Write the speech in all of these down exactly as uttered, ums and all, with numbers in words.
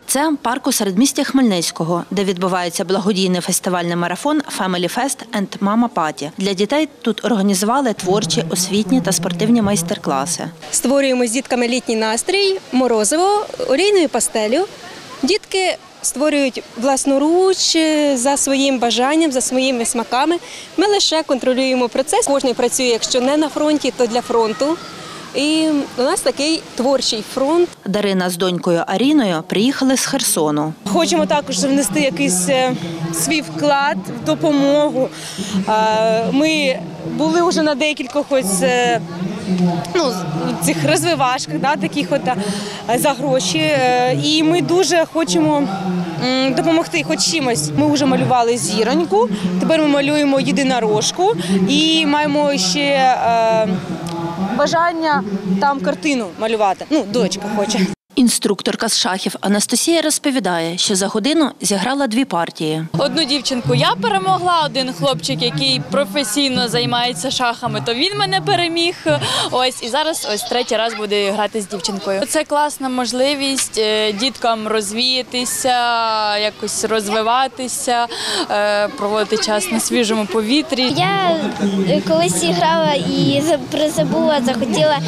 Це парк у середмісті Хмельницького, де відбувається благодійний фестивальний марафон «Family Fest and Mama Party». Для дітей тут організували творчі, освітні та спортивні майстер-класи. Створюємо з дітками літній настрій, морозиво, олійною пастелю. Дітки створюють власноруч, за своїм бажанням, за своїми смаками. Ми лише контролюємо процес. Кожен працює, якщо не на фронті, то для фронту. І у нас такий творчий фронт. Дарина з донькою Аріною приїхали з Херсону. Хочемо також внести якийсь свій вклад в допомогу. Ми були вже на декількох ось, ну, цих розвивашках, да, таких от, за гроші. І ми дуже хочемо допомогти хоч чимось. Ми вже малювали зіроньку, тепер ми малюємо єдинорожку і маємо ще бажання там картину малювати. Ну, дочка хоче. Інструкторка з шахів Анастасія розповідає, що за годину зіграла дві партії. Одну дівчинку я перемогла, один хлопчик, який професійно займається шахами, то він мене переміг. Ось і зараз ось третій раз буде грати з дівчинкою. Це класна можливість діткам розвіятися, якось розвиватися, проводити час на свіжому повітрі. Я колись грала і призабула, захотіла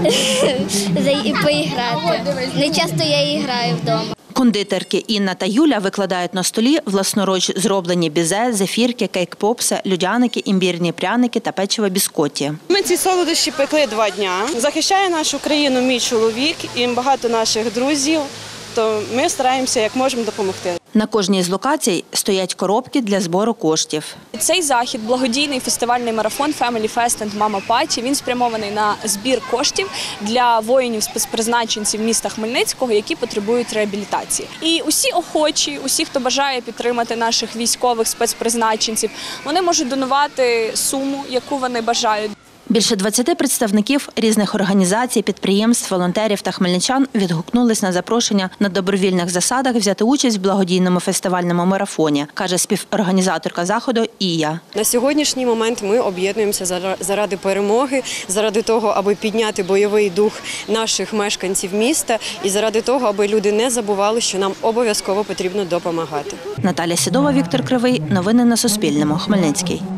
поіграти. Не часто я і граю вдома. Кондитерки Інна та Юля викладають на столі власноруч зроблені бізе, зефірки, кейк-попси, людяники, імбірні пряники та печиво біскотті. Ми ці солодощі пекли два дні. Захищає нашу країну мій чоловік і багато наших друзів, то ми стараємося як можемо допомогти. На кожній з локацій стоять коробки для збору коштів. Цей захід, благодійний фестивальний марафон «Family Fest and Mama Party», він спрямований на збір коштів для воїнів-спецпризначенців міста Хмельницького, які потребують реабілітації. І усі охочі, усі, хто бажає підтримати наших військових спецпризначенців, вони можуть донувати суму, яку вони бажають. Більше двадцяти представників різних організацій, підприємств, волонтерів та хмельничан відгукнулись на запрошення на добровільних засадах взяти участь в благодійному фестивальному марафоні, каже співорганізаторка заходу Ія. На сьогоднішній момент ми об'єднуємося заради перемоги, заради того, аби підняти бойовий дух наших мешканців міста і заради того, аби люди не забували, що нам обов'язково потрібно допомагати. Наталя Сідова, Віктор Кривий. Новини на Суспільному. Хмельницький.